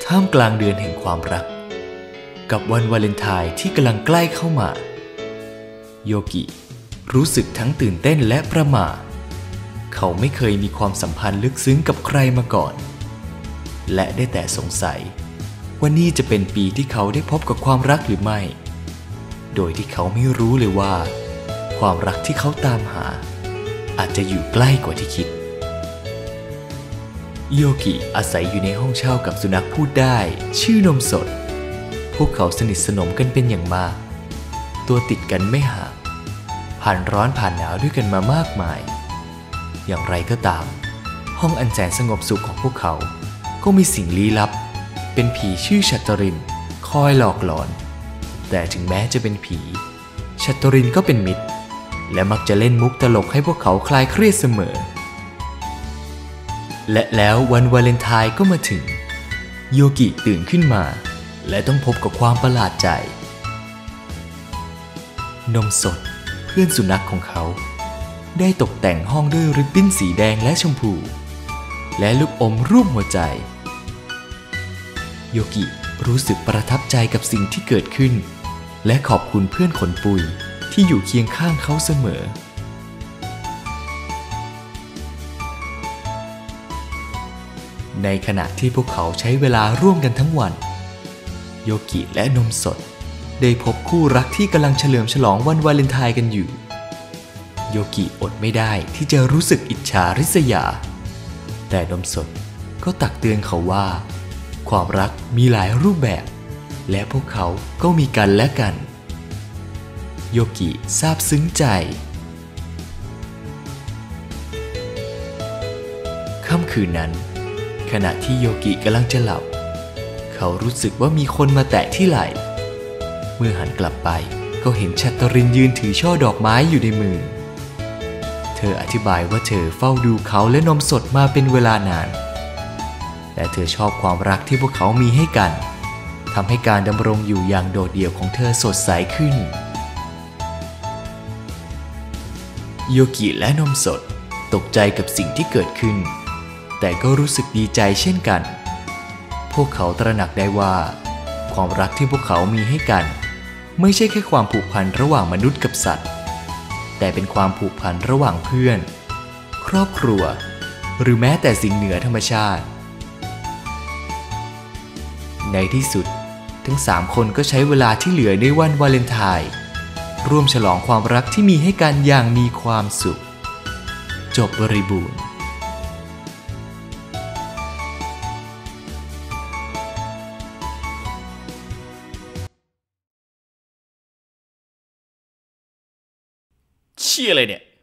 ท่ามกลางเดือนแห่งความรักกับวันวาเลนไทน์ที่กำลังใกล้เข้ามาโยกิรู้สึกทั้งตื่นเต้นและประหม่าเขาไม่เคยมีความสัมพันธ์ลึกซึ้งกับใครมาก่อนและได้แต่สงสัยว่านี่จะเป็นปีที่เขาได้พบกับความรักหรือไม่โดยที่เขาไม่รู้เลยว่าความรักที่เขาตามหาอาจจะอยู่ใกล้กว่าที่คิดโยกิอาศัยอยู่ในห้องเช่ากับสุนัขพูดได้ชื่อนมสดพวกเขาสนิทสนมกันเป็นอย่างมากตัวติดกันไม่ห่างผ่านร้อนผ่านหนาวด้วยกันมามากมายอย่างไรก็ตามห้องอันแสนสงบสุขของพวกเขาก็มีสิ่งลี้ลับเป็นผีชื่อชัตเตอรินคอยหลอกหลอนแต่ถึงแม้จะเป็นผีชัตเตอรินก็เป็นมิตรและมักจะเล่นมุกตลกให้พวกเขาคลายเครียดเสมอและแล้ววันวาเลนไทน์ก็มาถึงโยกิตื่นขึ้นมาและต้องพบกับความประหลาดใจนมสดเพื่อนสุนัขของเขาได้ตกแต่งห้องด้วยริบบิ้นสีแดงและชมพูและลูกอมรูปหัวใจโยกิรู้สึกประทับใจกับสิ่งที่เกิดขึ้นและขอบคุณเพื่อนขนปุยที่อยู่เคียงข้างเขาเสมอในขณะที่พวกเขาใช้เวลาร่วมกันทั้งวันโยกิและนมสดได้พบคู่รักที่กำลังเฉลิมฉลองวันวาเลนไทน์กันอยู่โยกิอดไม่ได้ที่จะรู้สึกอิจฉาริษยาแต่นมสดก็ตักเตือนเขาว่าความรักมีหลายรูปแบบและพวกเขาก็มีกันและกันโยกิซาบซึ้งใจค่ำคืนนั้นขณะที่โยกิกำลังจะหลับเขารู้สึกว่ามีคนมาแตะที่ไหล่เมื่อหันกลับไปก็เห็นชัตเตอรินยืนถือช่อดอกไม้อยู่ในมือเธออธิบายว่าเธอเฝ้าดูเขาและนมสดมาเป็นเวลานานและเธอชอบความรักที่พวกเขามีให้กันทำให้การดำรงอยู่อย่างโดดเดี่ยวของเธอสดใสขึ้นโยกิและนมสดตกใจกับสิ่งที่เกิดขึ้นแต่ก็รู้สึกดีใจเช่นกันพวกเขาตระหนักได้ว่าความรักที่พวกเขามีให้กันไม่ใช่แค่ความผูกพันระหว่างมนุษย์กับสัตว์แต่เป็นความผูกพันระหว่างเพื่อนครอบครัวหรือแม้แต่สิ่งเหนือธรรมชาติในที่สุดทั้ง3คนก็ใช้เวลาที่เหลือในวันวาเลนไทน์ร่วมฉลองความรักที่มีให้กันอย่างมีความสุขจบบริบูรณ์เชี่ยอะไรเนี่ย